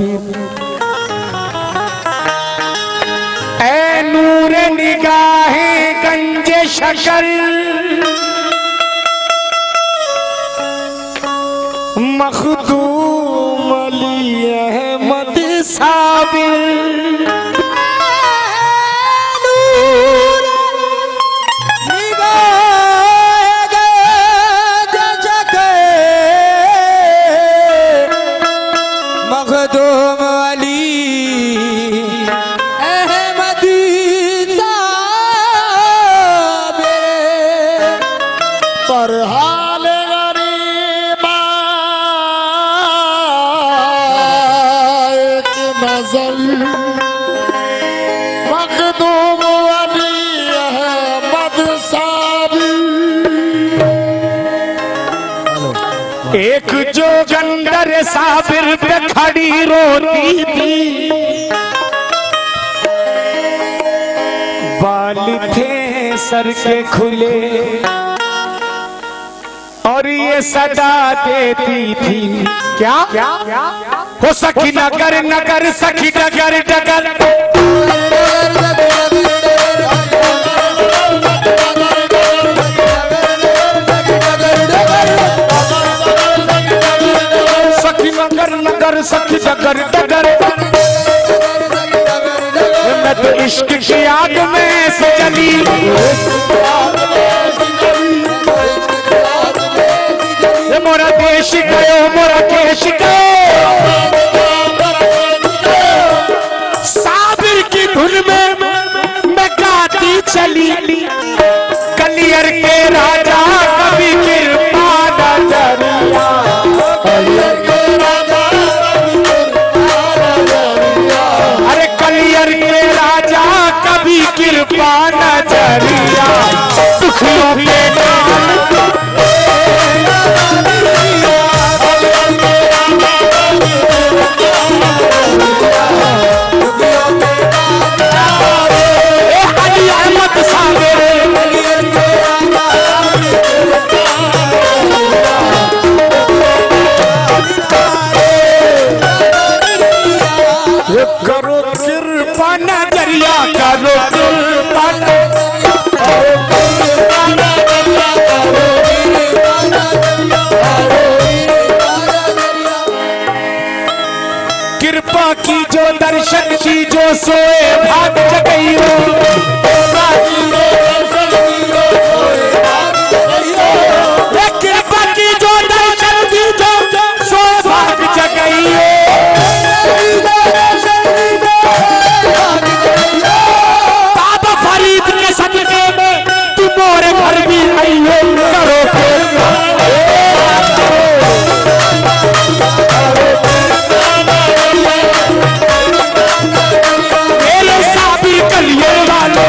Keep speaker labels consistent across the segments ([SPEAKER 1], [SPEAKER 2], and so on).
[SPEAKER 1] ऐ नूर निगाहे गंजे शकर मखदूम अली अहमद साबिर एक जो गंदर साबिर पे खड़ी रोती थी, बाल थे सर के खुले और ये सदा देती थी क्या हो सखी नगर नगर सखी डगर डगर नगर सखी डगर डगर मैं तो इश्क की आग में से जली मोरा देश गयो मोरा केश गयो साबिर की धुन में मैं गाती चली कलियर के राजा कभी कृपा नजरिया अरे कलियर के राजा कभी कृपा नजरिया दुखियों के करो कृपा नजरिया करो कृपा की जो दर्शन की जो सोए भाग जगई हो कृपा की जो दर्शन की जो सोए भाग जगई हो बाबा फरीद के सदके में तुम मोरे घर भी आई हो करो मेरे साबिर कलियर वालों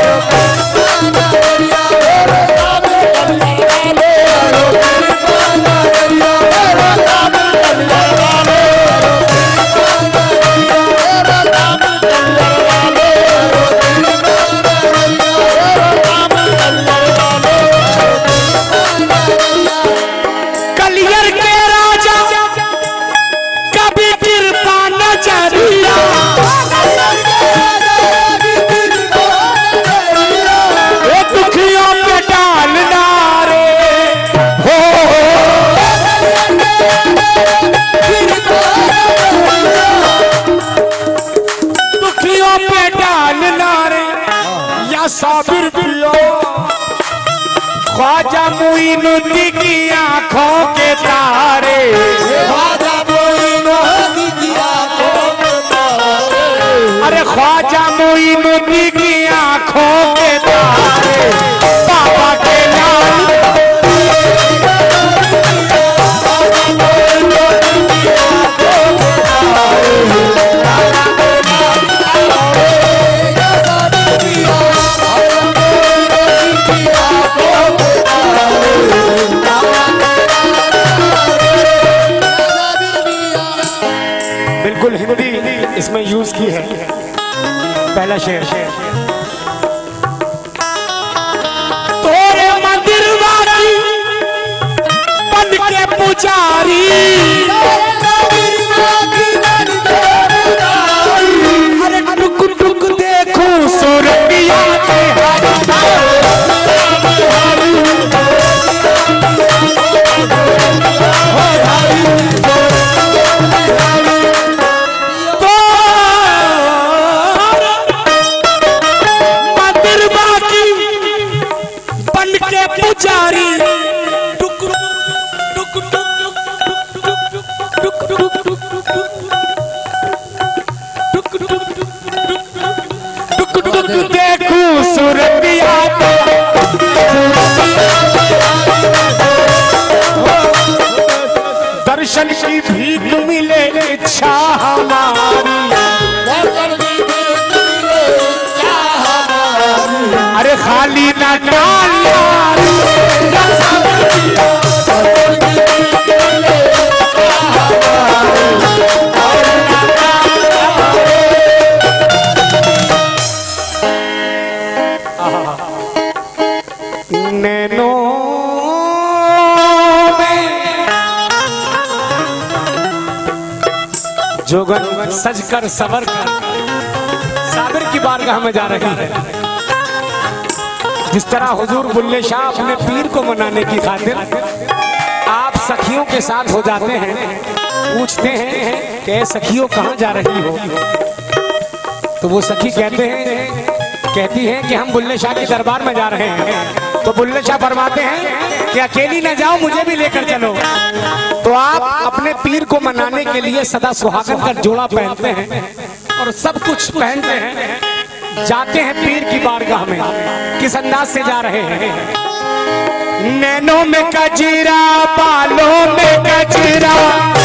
[SPEAKER 1] साबिर पिया ख्वाजा मुइनुद्दीन की आंखों के तारे ख्वाजा मुइनुद्दीन की आंखों के तारे अरे ख्वाजा मुइनुद्दीन की आंखों के तारे बाबा के लाल बिल्कुल हिंदी इसमें यूज की है। पहला शेर तोरे मंदिर वाली बन के पुजारी देखूं सूरतिया दर्शन की भीख मिले इच्छा हमारी। अरे खाली ना डालिया नैनो जोगन सज कर सवर कर साबिर की बारगाह में जा रही है। जिस तरह हुजूर बुल्ले शाह अपने पीर को मनाने की खातिर आप सखियों के साथ हो जाते हैं, पूछते हैं कि सखियों कहाँ जा रही हो, तो वो सखी कहती हैं कि हम बुल्ले शाह के दरबार में जा रहे हैं। तो बुल्ले शाह फरमाते हैं कि अकेली न जाओ, मुझे भी लेकर चलो। तो आप अपने पीर को मनाने के लिए सदा सुहागन का जोड़ा पहनते हैं और सब कुछ पहनते हैं, जाते हैं पीर की बारगाह में। किस अंदाज से जा रहे हैं? नैनों में कजरा, बालों में कजरा,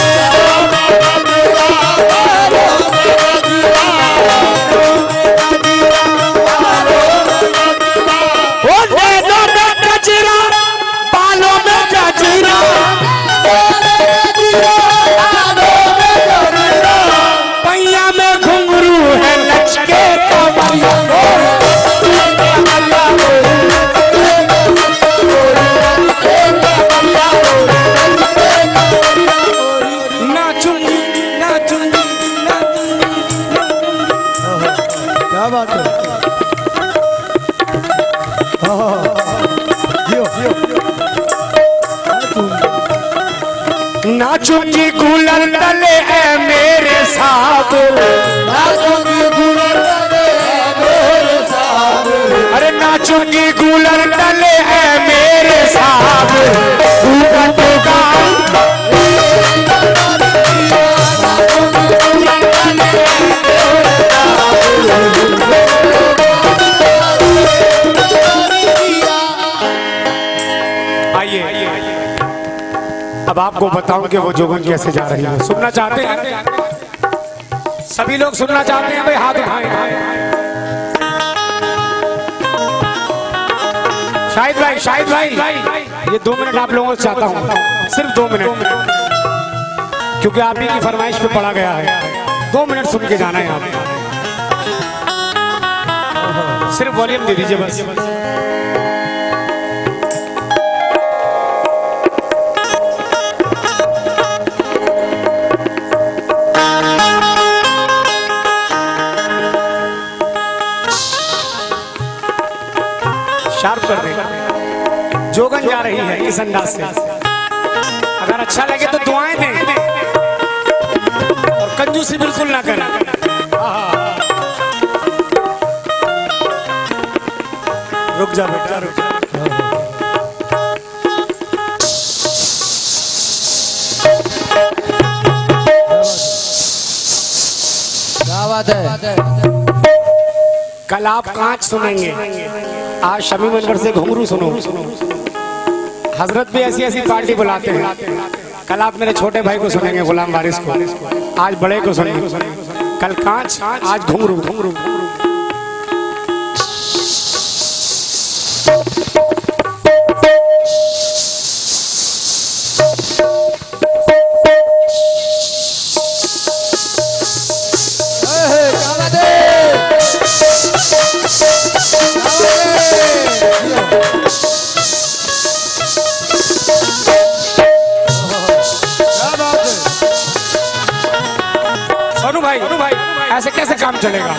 [SPEAKER 1] पैया में घुंघरू है लचके कमरिया। नाचूंगी नाचूंगी क्या बात है। नाचूंगी कूलर तले है मेरे साथ, नाचूंगी कूलर तले है मेरे साथ। अरे नाचूंगी कूलर तले है मेरे साथ, आइए अब आपको बताऊं कि वो जोगन कैसे जा रही है। सुनना चाहते हैं? सभी लोग सुनना चाहते हैं? भाई हाथ उठाएं। शाहिद भाई ये 2 मिनट आप लोगों से चाहता हूं, सिर्फ 2 मिनट, क्योंकि आप ही की फरमाइश पे पड़ा गया है। 2 मिनट सुन के जाना है आप, सिर्फ वॉल्यूम दे दीजिए बस। शार्प कर दें। जोगन जा रही है इस अंदाज से। अगर अच्छा लगे तो दुआएं दें और कंजूसी बिल्कुल ना करें। रुक जा बेटा, रुक जा। क्या बात है। कल आप कांच सुनेंगे, आज शमी मनवर से घुंघरू सुनो। हजरत भी ऐसी ऐसी पार्टी बुलाते हैं। कल आप मेरे छोटे भाई को सुनेंगे, गुलाम वारिस को, आज बड़े को सुनेंगे। कल कांच, आज घुंघरू। सोनू भाई ऐसे कैसे काम चलेगा?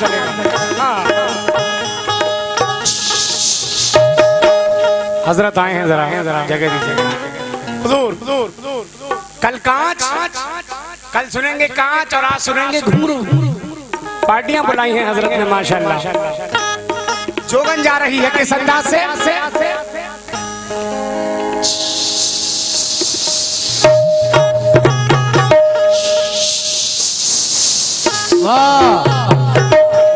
[SPEAKER 1] हजरत आए हैं, जरा जगह दीजिए। हुजूर कल कांच, कल सुनेंगे कांच और आज सुनेंगे घुंघरू। पार्टियां बुलाई हैं हजरत ने माशाल्लाह। जोगन जा रही है किस अंदाज से?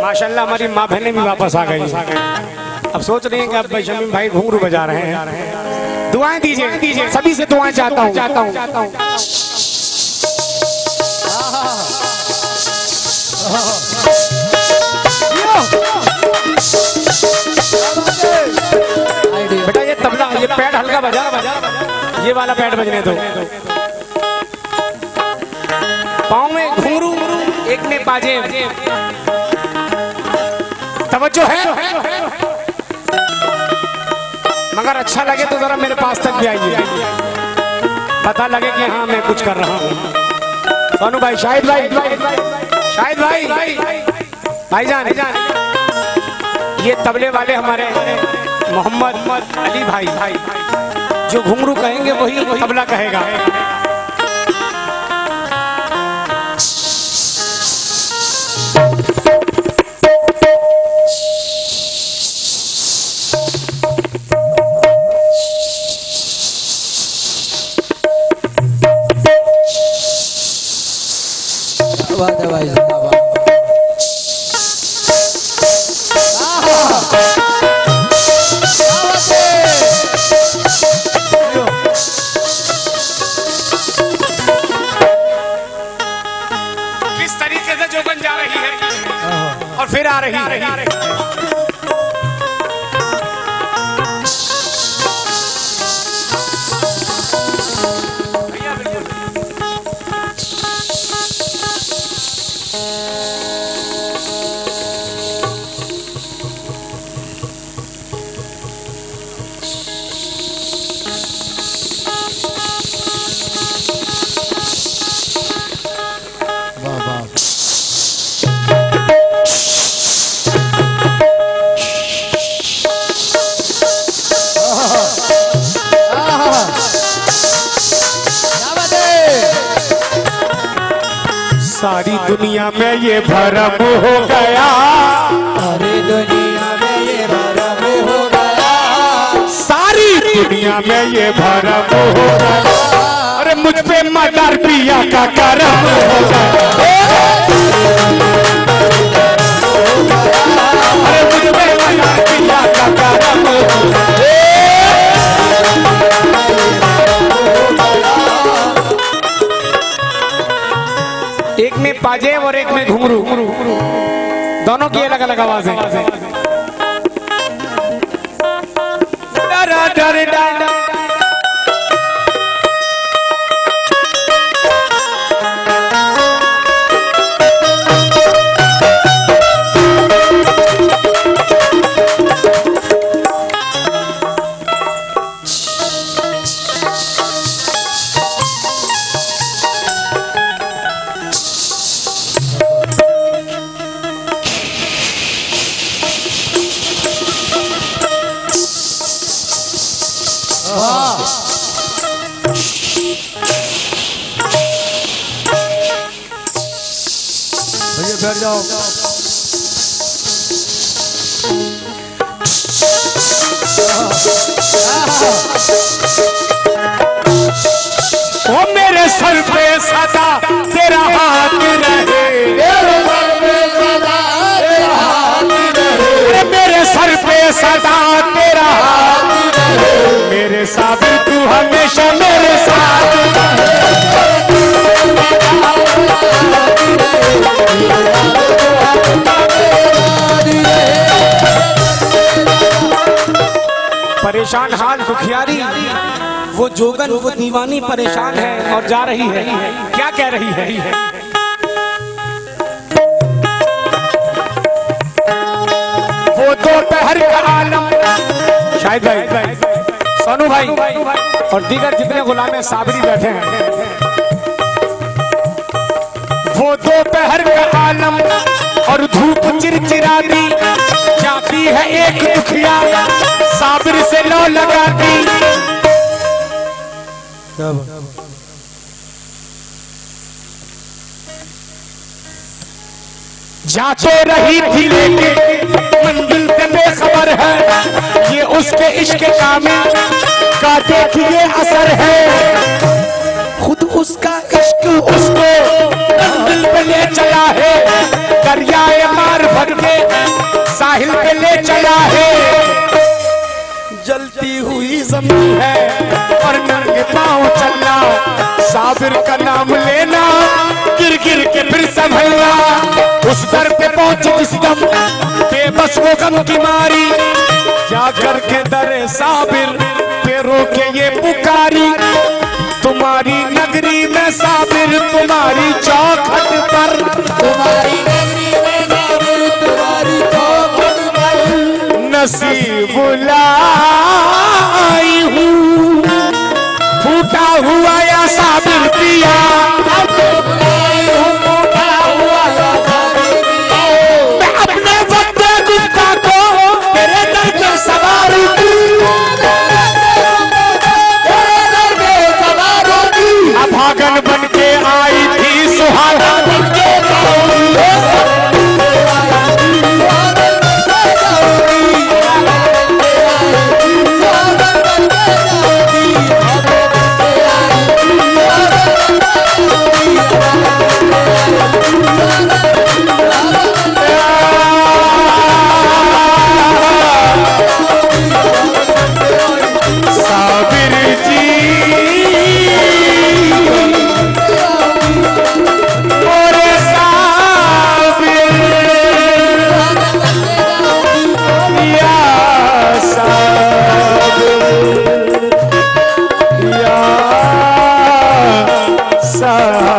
[SPEAKER 1] माशाल्लाह हमारी माँ बहनें भी वापस आ गई। अब सोच रही हैं कि अब शमीम भाई घुंघरू बजा रहे हैं। दुआएं दीजिए, सभी से दुआएं चाहता हूँ। बेटा ये तबला, ये पैड हल्का बजा, ये वाला पैड बजने दो। पाँव में घुंघरू, एक में पाजेब। तवज्जो है, मगर अच्छा लगे तो जरा मेरे पास तक भी आइए, पता लगे कि हाँ मैं कुछ कर रहा हूँ। सोनू भाई, शाहिद भाई, भाईजान, ये तबले वाले हमारे मोहम्मद अली भाई, जो घुंघरू कहेंगे वही तबला कहेगा।
[SPEAKER 2] बात है भाई,
[SPEAKER 1] किस तरीके से जोगन जा रही है और फिर आ रही है। सारी दुनिया में ये भरम हो गया,
[SPEAKER 2] सारी दुनिया में ये भरम हो गया,
[SPEAKER 1] सारी दुनिया में ये भरम हो गया। अरे मुझ पे मदर पिया का करम हो गया। अरे मुझ पे मदर पिया का करम हो गया। एक में पाजेब और एक में घुंघरू, दोनों की अलग अलग आवाजें। डरा डर डा
[SPEAKER 2] भैया बैठ जाओ।
[SPEAKER 1] ओ मेरे सर पे सदा तेरा हाथ रहे, मेरे सर पे सदा तेरा हाथ रहे, मेरे साथ तू हमेशा मेरे साथ। परेशान हाल दुखियारी, वो जोगन, वो दीवानी परेशान है और जा रही है। क्या कह रही है? वो दोपहर का आलम, शाहिद भाई, सोनू भाई और दीगर जितने गुलाम साबरी बैठे हैं, वो दोपहर का आलम और धूप चिरचिराती जाती है एक दुखिया, साबिर से लो लगाती। जाते रही थी लेके मंजिल से बेखबर है, ये उसके इश्क कामिल का देखिए असर है। खुद उसका इश्क उसको मंजिल पे ले चला है, दरियाए मार्फत भर के साहिल पे ले चला है।
[SPEAKER 2] जलती हुई जमीन
[SPEAKER 1] है और नंगे पाँव चलना, साबिर का नाम लेना, गिर गिर के फिर संभलना। उस दर पे पहुंच जिस दम बेबस वो गम की मारी, जाकर के दरे साबिर पे रोके ये पुकारी। तुम्हारी नगरी में साबिर तुम्हारी चौखट पर,
[SPEAKER 2] तुम्हारी नगरी में साबिर तुम्हारी चौखट पर
[SPEAKER 1] नसीब लाई हूँ, फूटा हुआ या साबिर पिया, मैं अपने वक्त गुस्सा को तेरे दर पे सवार भागन बन के आई थी सुहागन बन के
[SPEAKER 2] साबिर